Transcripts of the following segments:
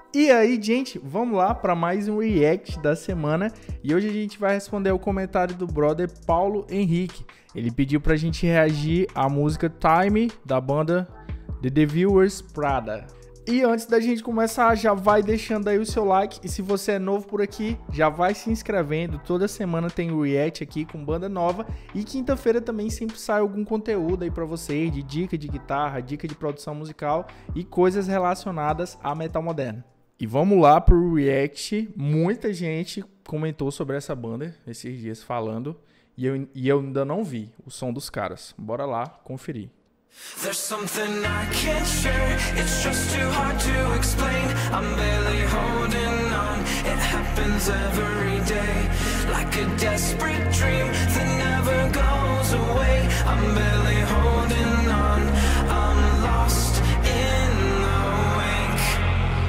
E aí, gente, vamos lá para mais um react da semana e hoje a gente vai responder o comentário do brother Paulo Henrique. Ele pediu pra gente reagir à música Time da banda The Devil's Prada. E antes da gente começar, já vai deixando aí o seu like e se você é novo por aqui, já vai se inscrevendo. Toda semana tem o react aqui com banda nova e quinta-feira também sempre sai algum conteúdo aí pra vocês de dica de guitarra, dica de produção musical e coisas relacionadas a metal moderno. E vamos lá pro react. Muita gente comentou sobre essa banda esses dias falando e eu ainda não vi o som dos caras. Bora lá conferir. There's something I can't share, it's just too hard to explain. I'm barely holding on, it happens every day. Like a desperate dream that never goes away. I'm barely holding on, I'm lost in the wake.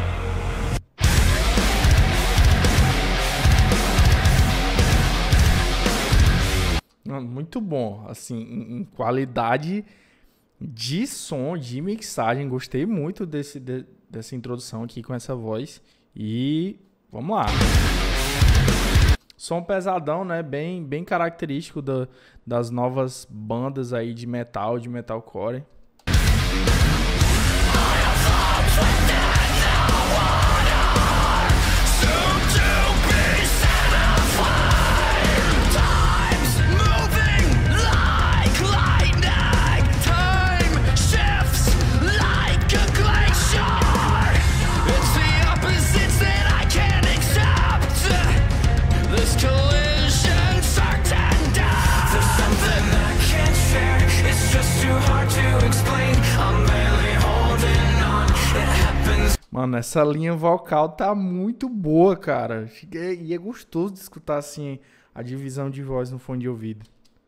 Muito bom, assim, em qualidade de som, de mixagem. Gostei muito dessa introdução aqui com essa voz. E vamos lá. Som pesadão, né? Bem característico das novas bandas aí de metal, de metalcore. Mano, essa linha vocal tá muito boa, cara. E é gostoso de escutar assim a divisão de voz no fone de ouvido.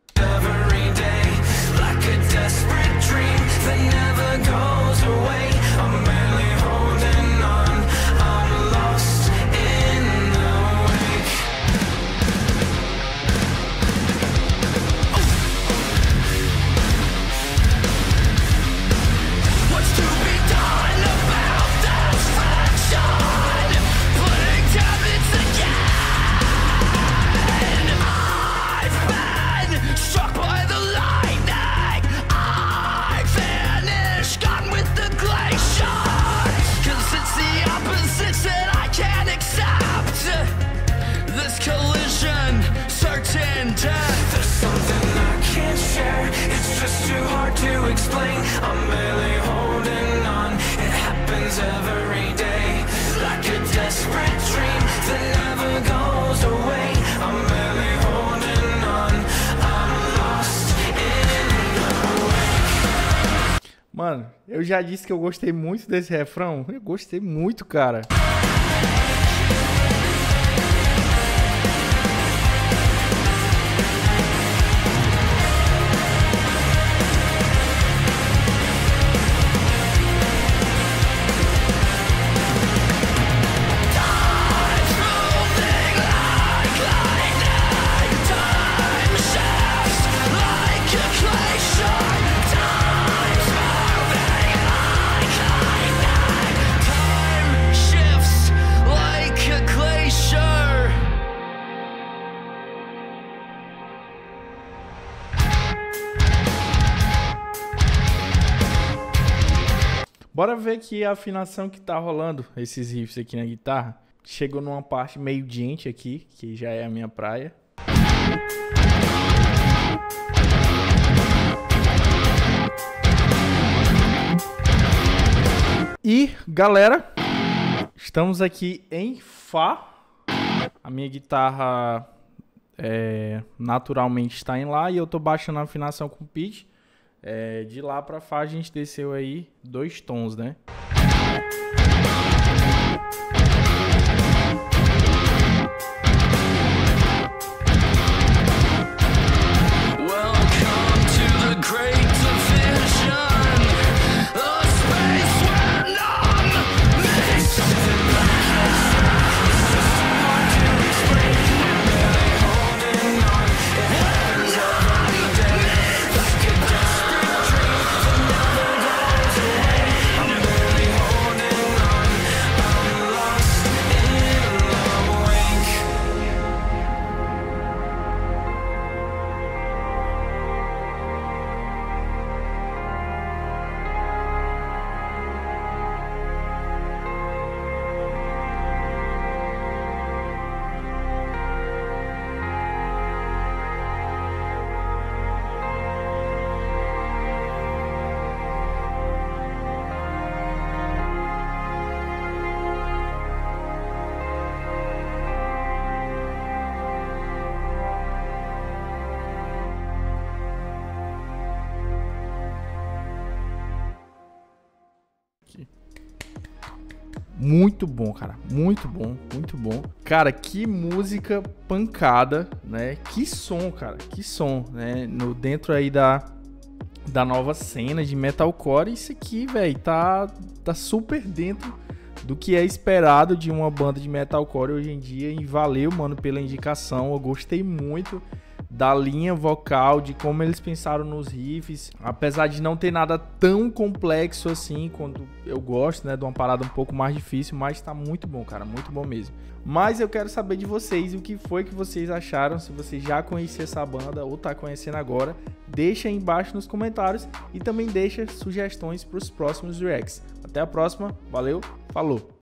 Mano, eu já disse que eu gostei muito desse refrão. Eu gostei muito, cara. Bora ver aqui a afinação que tá rolando, esses riffs aqui na guitarra. Chegou numa parte meio djent aqui, que já é a minha praia. E, galera, estamos aqui em Fá. A minha guitarra naturalmente está em Lá e eu tô baixando a afinação com pitch. De Lá pra Fá a gente desceu aí 2 tons, né? Muito bom, cara. Muito bom, muito bom. Cara, que música pancada, né? Que som, cara. Que som, né? Dentro aí da nova cena de metalcore, isso aqui, velho, tá super dentro do que é esperado de uma banda de metalcore hoje em dia. E valeu, mano, pela indicação. Eu gostei muito da linha vocal, de como eles pensaram nos riffs, apesar de não ter nada tão complexo assim, quando eu gosto, né, de uma parada um pouco mais difícil, mas tá muito bom, cara, muito bom mesmo. Mas eu quero saber de vocês, o que foi que vocês acharam, se você já conhecia essa banda ou tá conhecendo agora, deixa aí embaixo nos comentários e também deixa sugestões para os próximos reacts. Até a próxima, valeu, falou!